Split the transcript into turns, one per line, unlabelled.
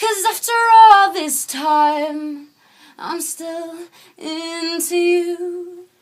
'cause after all this time I'm still into you.